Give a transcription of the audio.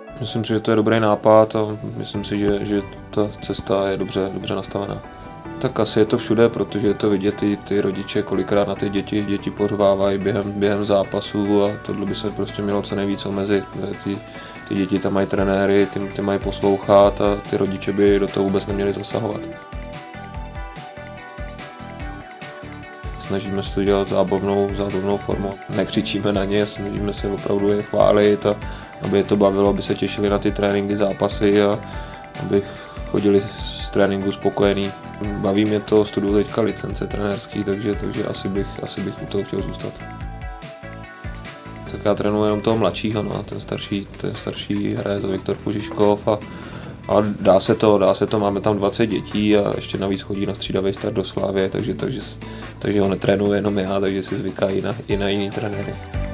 Myslím si, že to je dobrý nápad a myslím si, že ta cesta je dobře nastavená. Tak asi je to všude, protože je to vidět, ty rodiče kolikrát na ty děti pořvávají během zápasu a tohle by se prostě mělo co nejvíc omezit. Ty děti tam mají trenéry, ty mají poslouchat a ty rodiče by do toho vůbec neměli zasahovat. Snažíme se to dělat zábavnou formou. Nekřičíme na ně, snažíme se opravdu je chválit a aby je to bavilo, aby se těšili na ty tréninky, zápasy a aby chodili z tréninku spokojení. Baví mě to, studuju teďka licence trenérský, takže asi bych u toho chtěl zůstat. Tak já trénuji jenom toho mladšího, no, ten starší hraje za Viktor Kožiškov ale dá se to, máme tam 20 dětí a ještě navíc chodí na střídavý start do Slavie, takže ho netrénuje jenom já, takže si zvyká i na jiný trenéry.